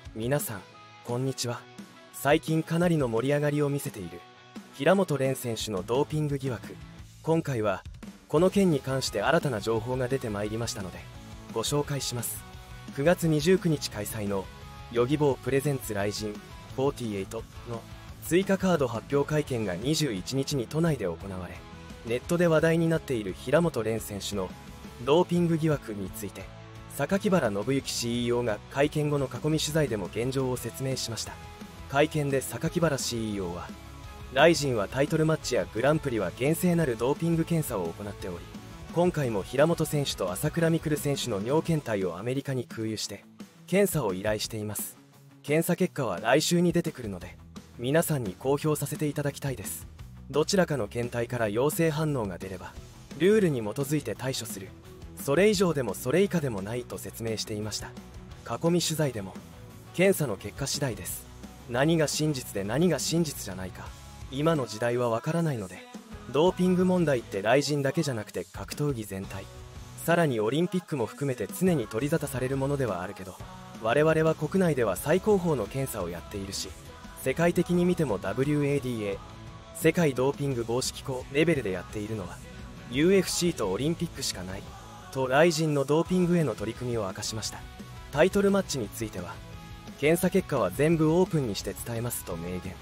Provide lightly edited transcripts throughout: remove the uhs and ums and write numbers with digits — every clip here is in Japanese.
皆さんこんにちは。最近かなりの盛り上がりを見せている平本蓮選手のドーピング疑惑。今回はこの件に関して新たな情報が出てまいりましたのでご紹介します。9月29日開催のヨギボープレゼンツRIZIN48の追加カード発表会見が21日に都内で行われ、ネットで話題になっている平本蓮選手のドーピング疑惑について榊原信之 CEO が会見後の囲み取材でも現状を説明しました。会見で榊原 CEO は、RIZINはタイトルマッチやグランプリは厳正なるドーピング検査を行っており、今回も平本選手と朝倉未来選手の尿検体をアメリカに空輸して検査を依頼しています。検査結果は来週に出てくるので皆さんに公表させていただきたいです。どちらかの検体から陽性反応が出ればルールに基づいて対処する、それ以上でもそれ以下でもないと説明していました。囲み取材でも検査の結果次第です、何が真実で何が真実じゃないか今の時代はわからないので、ドーピング問題ってRIZINだけじゃなくて格闘技全体、さらにオリンピックも含めて常に取り沙汰されるものではあるけど、我々は国内では最高峰の検査をやっているし、世界的に見ても WADA 世界ドーピング防止機構レベルでやっているのは UFC とオリンピックしかないとRIZINのドーピングへの取り組みを明かしました。タイトルマッチについては検査結果は全部オープンにして伝えますと明言。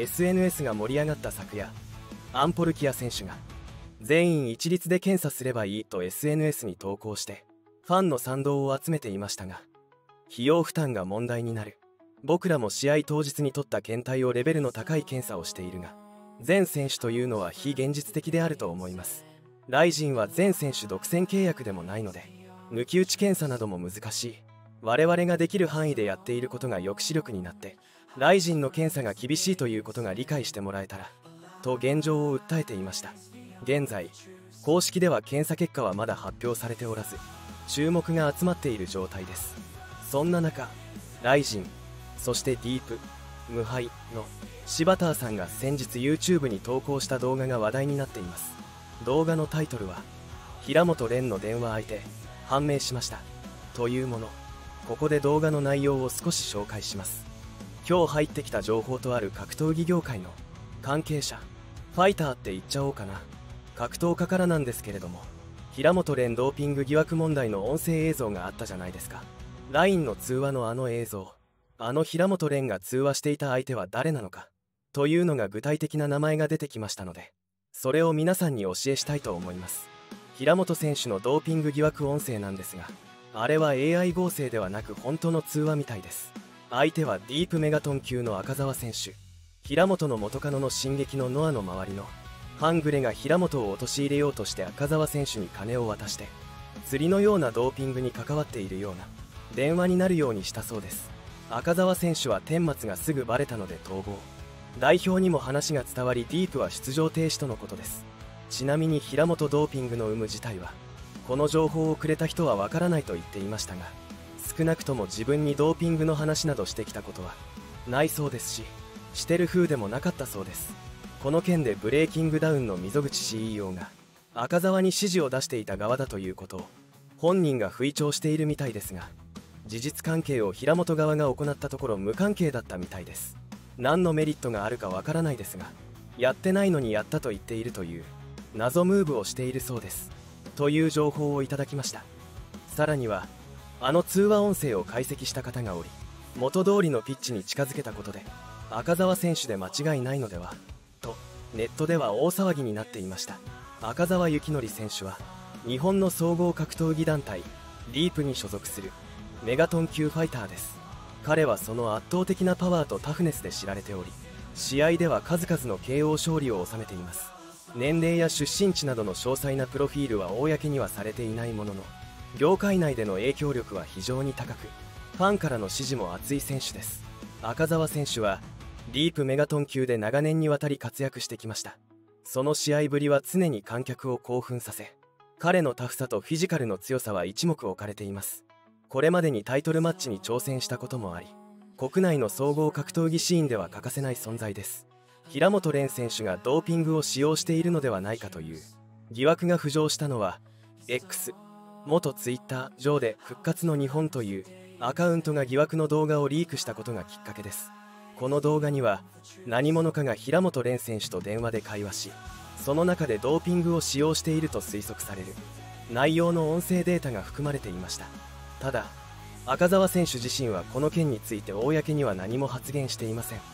SNS が盛り上がった昨夜、アンポルキア選手が全員一律で検査すればいいと SNS に投稿してファンの賛同を集めていましたが、費用負担が問題になる、僕らも試合当日に取った検体をレベルの高い検査をしているが全選手というのは非現実的であると思います。RIZINは全選手独占契約でもないので抜き打ち検査なども難しい、我々ができる範囲でやっていることが抑止力になってRIZINの検査が厳しいということが理解してもらえたらと現状を訴えていました。現在公式では検査結果はまだ発表されておらず注目が集まっている状態です。そんな中RIZIN、そしてディープ無敗の柴田さんが先日 YouTube に投稿した動画が話題になっています。動画のタイトルは平本蓮の電話相手判明しましたというもの。ここで動画の内容を少し紹介します。今日入ってきた情報とある格闘技業界の関係者、ファイターって言っちゃおうかな、格闘家からなんですけれども、平本蓮ドーピング疑惑問題の音声映像があったじゃないですか。 LINE の通話のあの映像、あの平本蓮が通話していた相手は誰なのかというのが具体的な名前が出てきましたので、それを皆さんに教えしたいと思います。平本選手のドーピング疑惑音声なんですが、あれは AI 合成ではなく本当の通話みたいです。相手はディープメガトン級の赤澤選手、平本の元カノの進撃のノアの周りの半グレが平本を陥れようとして赤澤選手に金を渡して釣りのようなドーピングに関わっているような電話になるようにしたそうです。赤澤選手は顛末がすぐバレたので逃亡、代表にも話が伝わりディープは出場停止とのことです。ちなみに平本ドーピングの有無自体はこの情報をくれた人はわからないと言っていましたが、少なくとも自分にドーピングの話などしてきたことはないそうですし、してる風でもなかったそうです。この件でブレイキングダウンの溝口 CEO が赤澤に指示を出していた側だということを本人が吹聴しているみたいですが、事実関係を平本側が行ったところ無関係だったみたいです。何のメリットがあるかわからないですが、やってないのにやったと言っているという謎ムーブをしているそうですという情報をいただきました。さらにはあの通話音声を解析した方がおり、元通りのピッチに近づけたことで赤澤選手で間違いないのではとネットでは大騒ぎになっていました。赤澤幸則選手は日本の総合格闘技団体ディープに所属するメガトン級ファイターです。彼はその圧倒的なパワーとタフネスで知られており、試合では数々の KO 勝利を収めています。年齢や出身地などの詳細なプロフィールは公にはされていないものの、業界内での影響力は非常に高く、ファンからの支持も厚い選手です。赤澤選手はディープメガトン級で長年にわたり活躍してきました。その試合ぶりは常に観客を興奮させ、彼のタフさとフィジカルの強さは一目置かれています。これまでにタイトルマッチに挑戦したこともあり、国内の総合格闘技シーンでは欠かせない存在です。平本蓮選手がドーピングを使用しているのではないかという疑惑が浮上したのは X 元ツイッター上で復活の日本というアカウントが疑惑の動画をリークしたことがきっかけです。この動画には何者かが平本蓮選手と電話で会話し、その中でドーピングを使用していると推測される内容の音声データが含まれていました。ただ赤澤選手自身はこの件について公には何も発言していません。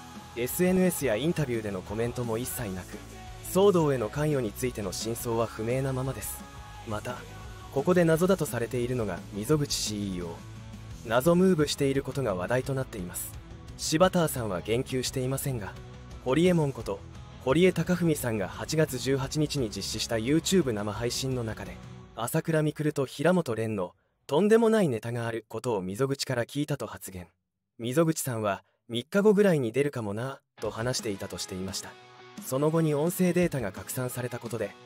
SNS やインタビューでのコメントも一切なく、騒動への関与についての真相は不明なままです。またここで謎だとされているのが溝口 CEO。 謎ムーブしていることが話題となっています。柴田さんは言及していませんが、堀江門こと堀江貴文さんが8月18日に実施した YouTube 生配信の中で、朝倉未来と平本蓮のとんでもないネタがあることを溝口から聞いたと発言。溝口さんは3日後ぐらいに出るかもなと話していたとしていました。その後に音声データが拡散されたことで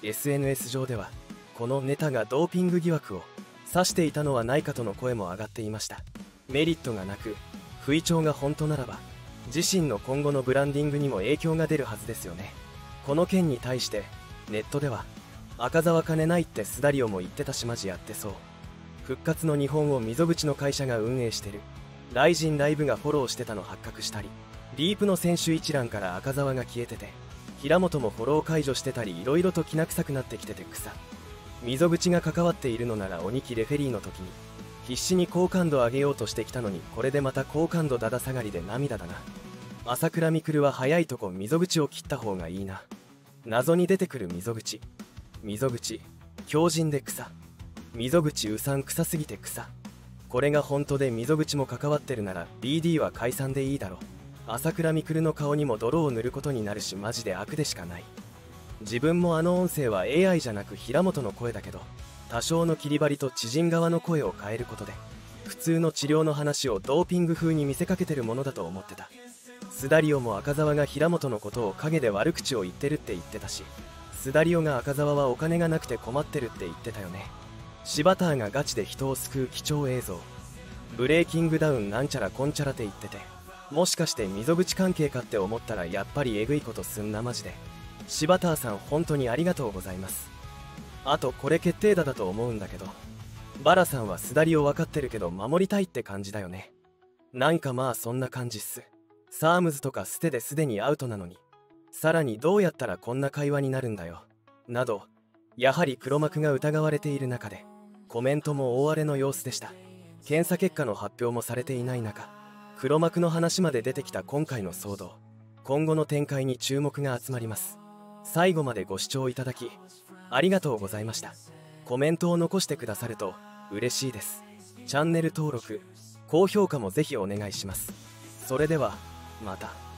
SNS 上ではこのネタがドーピング疑惑を指していたのはないかとの声も上がっていました。メリットがなく不意調が本当ならば自身の今後のブランディングにも影響が出るはずですよね。この件に対してネットでは赤澤金ないってスダリオも言ってたしマジやってそう、復活の日本を溝口の会社が運営してるライジンライブがフォローしてたの発覚したり、リープの選手一覧から赤澤が消えてて平本もフォロー解除してたり、いろいろときな臭くなってきてて草。溝口が関わっているのなら鬼木レフェリーの時に必死に好感度上げようとしてきたのに、これでまた好感度だだ下がりで涙だな。朝倉未来は早いとこ溝口を切った方がいいな。謎に出てくる溝口強靭で草、溝口うさん臭すぎて草。これが本当で溝口も関わってるなら BD は解散でいいだろ。朝倉未来の顔にも泥を塗ることになるしマジで悪でしかない。自分もあの音声は AI じゃなく平本の声だけど、多少の切り張りと知人側の声を変えることで普通の治療の話をドーピング風に見せかけてるものだと思ってた。スダリオも赤澤が平本のことを陰で悪口を言ってるって言ってたし、スダリオが赤澤はお金がなくて困ってるって言ってたよね。柴田がガチで人を救う貴重映像、ブレイキングダウンなんちゃらこんちゃらって言ってて、もしかして溝口関係かって思ったらやっぱりえぐいことすんなマジで。柴田さん本当にありがとうございます。あとこれ決定打だと思うんだけど、バラさんはスダリを分かってるけど守りたいって感じだよね。なんかまあそんな感じっす。サームズとか捨てですでにアウトなのに、さらにどうやったらこんな会話になるんだよなど、やはり黒幕が疑われている中でコメントも大荒れの様子でした。検査結果の発表もされていない中、黒幕の話まで出てきた今回の騒動、今後の展開に注目が集まります。最後までご視聴いただきありがとうございました。コメントを残してくださると嬉しいです。チャンネル登録高評価もぜひお願いします。それではまた。